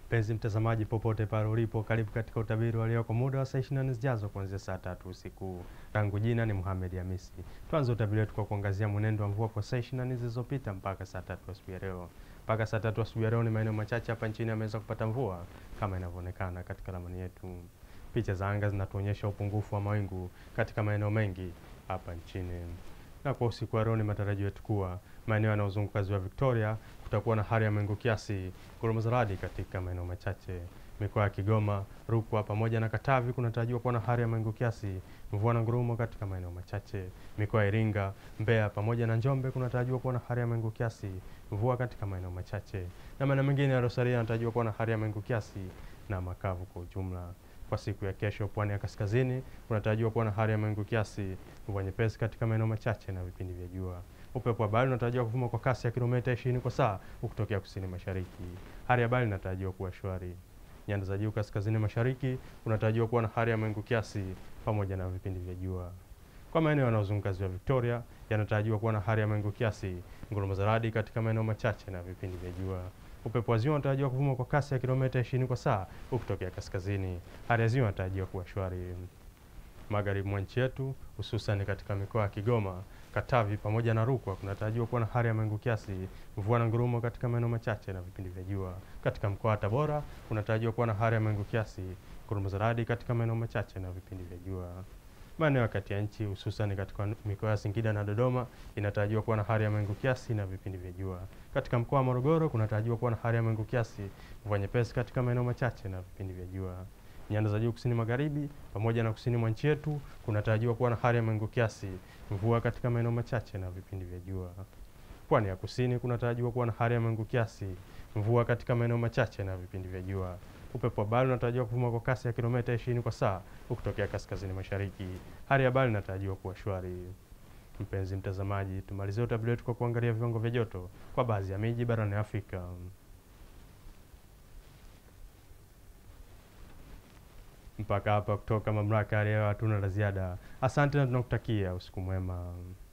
Mpenzi mtazamaji, popote pale ulipo, karibu katika utabiri wa leo kwa muda wa saa 24 zijazo kuanzia saa 3 usiku. Langu jina ni Mohamed Hamisi. Tuanze utabiri wetu kwa kuangazia mwenendo wa mvua kwa saa 24 zilizopita mpaka saa 3 asubuhi ya leo. Mpaka saa 3 asubuhi ya leo ni maeneo machache hapa nchini yameweza kupata mvua kama inavyoonekana katika ramani yetu. Picha za anga zinatuonyesha upungufu wa mawingu katika maeneo mengi hapa nchini. Na kwa usiku wa leo ni matarajio yetu kuwa maeneo yanayozunguka ziwa Victoria kutakuwa na hali ya mawingu kiasi, ngurumo za radi katika maeneo machache. Mikoa ya Kigoma, Rukwa pamoja na Katavi kunatarajiwa kuwa na hali ya mawingu kiasi, mvua na ngurumo katika maeneo machache. Mikoa ya Iringa, Mbeya pamoja na Njombe kunatarajiwa kuwa na hali ya mawingu kiasi, mvua katika maeneo machache. Na maeneo mengine ya Rosaria yanatarajiwa kuwa na hali ya mawingu kiasi na makavu kwa ujumla. Kwa siku ya kesho, pwani ya kaskazini kunatarajiwa kuwa na hali ya mawingu kiasi, mvua nyepesi katika maeneo machache na vipindi vya jua. Upepo wa bahari unatarajiwa kuvuma kwa kasi ya kilomita 20 kwa saa ukitokea kusini mashariki. Hali ya bahari inatarajiwa kuwa shwari. Nyanda za juu kaskazini mashariki kunatarajiwa kuwa na hali ya mawingu kiasi pamoja na vipindi vya jua. Kwa maeneo yanayozunguka ziwa Victoria yanatarajiwa kuwa na hali ya mawingu kiasi, ngurumo za radi katika maeneo machache na vipindi vya jua. Upepo wa ziwa unatarajiwa kuvuma kwa kasi ya kilomita 20 kwa saa ukitokea kaskazini. Hali ya ziwa inatarajiwa kuwa shwari. Magharibi mwa nchi yetu hususan katika mikoa ya Kigoma, Katavi pamoja na Rukwa kunatarajiwa kuwa na hali ya mawingu kiasi, mvua na ngurumo katika maeneo machache na vipindi vya jua. Katika mkoa wa Tabora kunatarajiwa kuwa na hali ya mawingu kiasi, ngurumo za radi katika maeneo machache na vipindi vya jua. Maeneo ya kati ya nchi hususan katika mikoa ya Singida na Dodoma inatarajiwa kuwa na hali ya mawingu kiasi na vipindi vya jua. Katika mkoa wa Morogoro kunatarajiwa kuwa na hali ya mawingu kiasi, mvua nyepesi katika maeneo machache na vipindi vya jua. Nyanda za juu kusini magharibi pamoja na kusini mwa nchi yetu kunatarajiwa kuwa na hali ya mawingu kiasi, mvua katika maeneo machache na vipindi vya jua. Pwani ya kusini kunatarajiwa kuwa na hali ya mawingu kiasi, mvua katika maeneo machache na vipindi vya jua. Upepo wa bahari unatarajiwa kuvuma kwa kasi ya kilomita 20 kwa saa ukitokea kaskazini mashariki. Hali ya bahari inatarajiwa kuwa shwari. Mpenzi mtazamaji, tumalizie utabiri wetu kwa kuangalia viwango vya joto kwa baadhi ya miji barani Afrika. Mpaka hapa kutoka mamlaka ya hewa hatuna la ziada. Asante na tunakutakia usiku mwema.